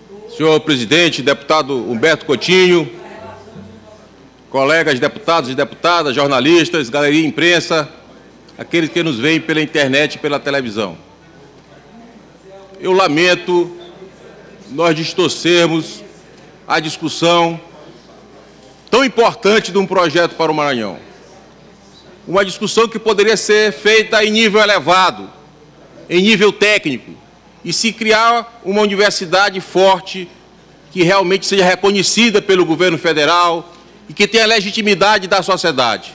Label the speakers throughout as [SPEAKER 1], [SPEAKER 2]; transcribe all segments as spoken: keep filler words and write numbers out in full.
[SPEAKER 1] Senhor presidente, deputado Humberto Coutinho, colegas deputados e deputadas, jornalistas, galeria imprensa, aqueles que nos veem pela internet e pela televisão. Eu lamento nós distorcermos a discussão tão importante de um projeto para o Maranhão. Uma discussão que poderia ser feita em nível elevado, em nível técnico, e se criar uma universidade forte, que realmente seja reconhecida pelo governo federal e que tenha legitimidade da sociedade.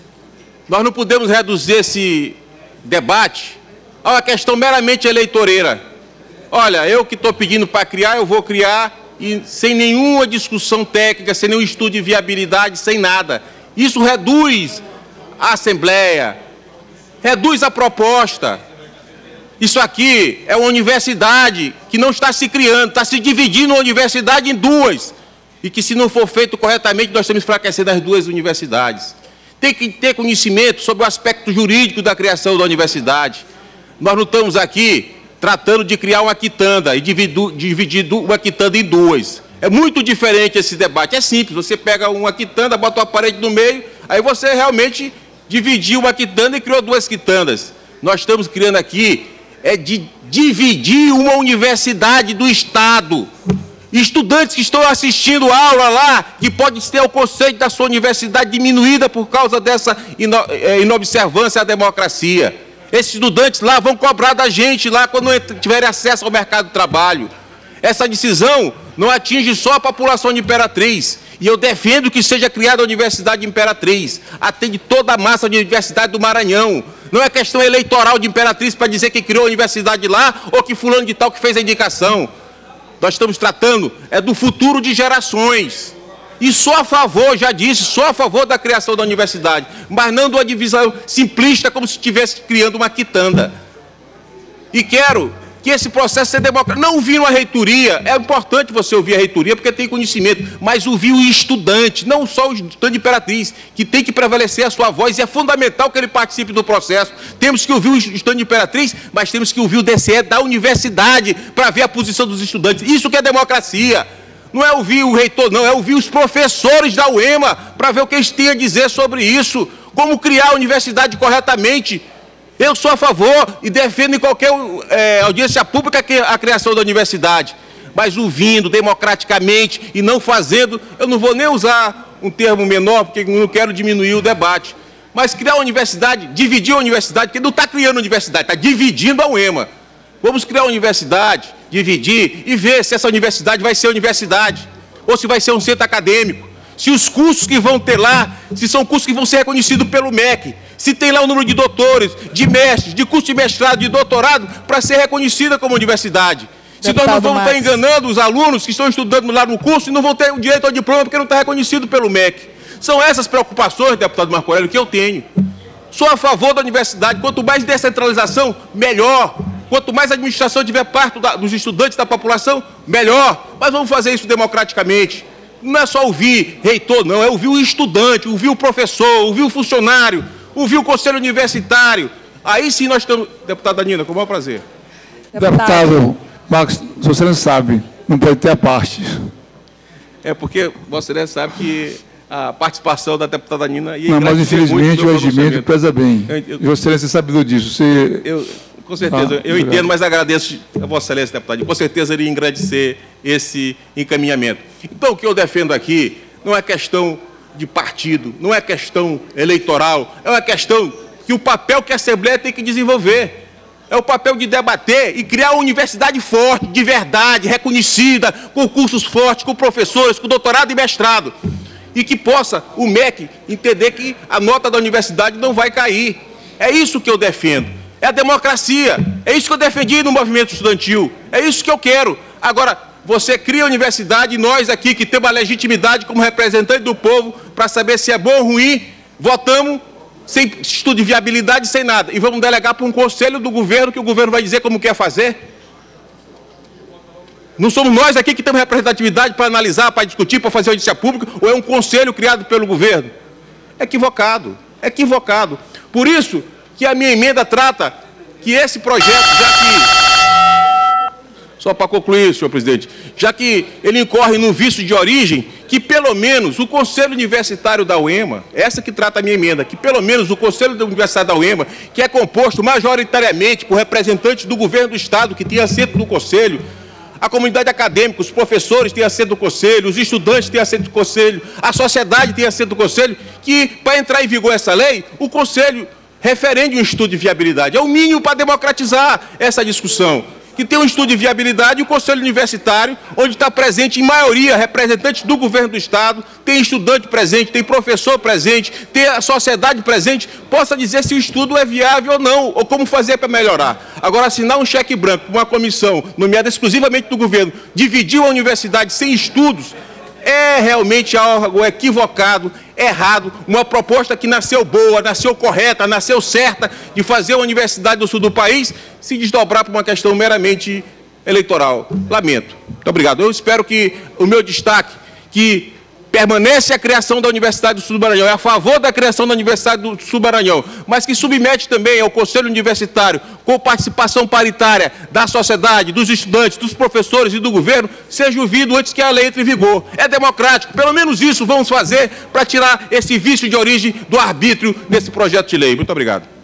[SPEAKER 1] Nós não podemos reduzir esse debate a uma questão meramente eleitoreira. Olha, eu que estou pedindo para criar, eu vou criar, e sem nenhuma discussão técnica, sem nenhum estudo de viabilidade, sem nada. Isso reduz a Assembleia, reduz a proposta. Isso aqui é uma universidade que não está se criando, está se dividindo a universidade em duas. E que, se não for feito corretamente, nós estamos enfraquecendo as duas universidades. Tem que ter conhecimento sobre o aspecto jurídico da criação da universidade. Nós não estamos aqui tratando de criar uma quitanda e dividir uma quitanda em duas. É muito diferente esse debate. É simples, você pega uma quitanda, bota uma parede no meio, aí você realmente dividiu uma quitanda e criou duas quitandas. Nós estamos criando aqui é de dividir uma universidade do Estado. Estudantes que estão assistindo aula lá, que pode ter o conceito da sua universidade diminuída por causa dessa ino inobservância à democracia. Esses estudantes lá vão cobrar da gente lá quando tiverem acesso ao mercado de trabalho. Essa decisão não atinge só a população de Imperatriz. E eu defendo que seja criada a Universidade de Imperatriz. Atende toda a massa de universidade do Maranhão. Não é questão eleitoral de Imperatriz para dizer que criou a universidade lá ou que fulano de tal que fez a indicação. Nós estamos tratando é do futuro de gerações. E sou a favor, já disse, sou a favor da criação da universidade, mas não de uma divisão simplista como se estivesse criando uma quitanda. E quero que esse processo seja democrático. Não ouvir uma reitoria, é importante você ouvir a reitoria porque tem conhecimento, mas ouvir o estudante, não só o estudante de Imperatriz, que tem que prevalecer a sua voz, e é fundamental que ele participe do processo. Temos que ouvir o estudante de Imperatriz, mas temos que ouvir o D C E da universidade para ver a posição dos estudantes. Isso que é democracia. Não é ouvir o reitor, não, é ouvir os professores da U E M A para ver o que eles têm a dizer sobre isso, como criar a universidade corretamente. Eu sou a favor e defendo em qualquer é, audiência pública a criação da universidade, mas ouvindo democraticamente e não fazendo, eu não vou nem usar um termo menor, porque não quero diminuir o debate, mas criar a universidade, dividir a universidade, porque não está criando a universidade, está dividindo a U E M A. Vamos criar a universidade, dividir e ver se essa universidade vai ser universidade ou se vai ser um centro acadêmico. Se os cursos que vão ter lá, se são cursos que vão ser reconhecidos pelo M E C, se tem lá o número de doutores, de mestres, de curso de mestrado, de doutorado, para ser reconhecida como universidade. Se nós não vamos estar enganando os alunos que estão estudando lá no curso e não vão ter o direito ao diploma porque não está reconhecido pelo M E C. São essas preocupações, deputado Marco Aurélio, que eu tenho. Sou a favor da universidade. Quanto mais descentralização, melhor. Quanto mais a administração tiver parte da, dos estudantes da população, melhor. Mas vamos fazer isso democraticamente. Não é só ouvir reitor, não. É ouvir o estudante, ouvir o professor, ouvir o funcionário, ouvir o conselho universitário. Aí sim nós estamos... Deputada Nina, com o maior prazer.
[SPEAKER 2] Deputado Marcos, se você não sabe, não pode ter a parte.
[SPEAKER 1] É porque você não sabe que a participação da deputada Nina... Ia
[SPEAKER 2] não, mas infelizmente o regimento pesa bem. Eu, eu, Vossa Excelência sabe disso. Você...
[SPEAKER 1] Eu, com certeza, ah, eu obrigado. entendo, mas agradeço a Vossa Excelência, deputado. Com certeza iria engrandecer esse encaminhamento. Então, o que eu defendo aqui não é questão de partido, não é questão eleitoral, é uma questão que o papel que a Assembleia tem que desenvolver. É o papel de debater e criar uma universidade forte, de verdade, reconhecida, com cursos fortes, com professores, com doutorado e mestrado. E que possa o M E C entender que a nota da universidade não vai cair. É isso que eu defendo. É a democracia. É isso que eu defendi no movimento estudantil. É isso que eu quero. Agora, você cria a universidade e nós aqui, que temos a legitimidade como representante do povo, para saber se é bom ou ruim, votamos sem estudo de viabilidade, sem nada. E vamos delegar para um conselho do governo, que o governo vai dizer como quer fazer. Não somos nós aqui que temos representatividade para analisar, para discutir, para fazer audiência pública, ou é um conselho criado pelo governo? É equivocado. É equivocado. Por isso que a minha emenda trata que esse projeto, já que... só para concluir, senhor presidente, já que ele incorre no vício de origem, que pelo menos o Conselho Universitário da U E M A, essa que trata a minha emenda, que pelo menos o Conselho Universitário da U E M A, que é composto majoritariamente por representantes do governo do Estado, que tem assento no Conselho, a comunidade acadêmica, os professores têm assento do Conselho, os estudantes têm assento do Conselho, a sociedade tem assento do Conselho, que, para entrar em vigor essa lei, o Conselho referende um estudo de viabilidade. É o mínimo para democratizar essa discussão. Que tem um estudo de viabilidade e o Conselho Universitário, onde está presente, em maioria, representantes do governo do Estado, tem estudante presente, tem professor presente, tem a sociedade presente, possa dizer se o estudo é viável ou não, ou como fazer para melhorar. Agora, assinar um cheque branco com uma comissão nomeada exclusivamente do governo, dividir a universidade sem estudos, é realmente algo equivocado, errado, uma proposta que nasceu boa, nasceu correta, nasceu certa de fazer a Universidade do Sul do país se desdobrar para uma questão meramente eleitoral. Lamento. Muito obrigado. Eu espero que o meu destaque, que permanece a criação da Universidade do Sul do Maranhão, é a favor da criação da Universidade do Sul do Maranhão, mas que submete também ao Conselho Universitário, com participação paritária da sociedade, dos estudantes, dos professores e do governo, seja ouvido antes que a lei entre em vigor. É democrático, pelo menos isso vamos fazer para tirar esse vício de origem do arbítrio desse projeto de lei. Muito obrigado.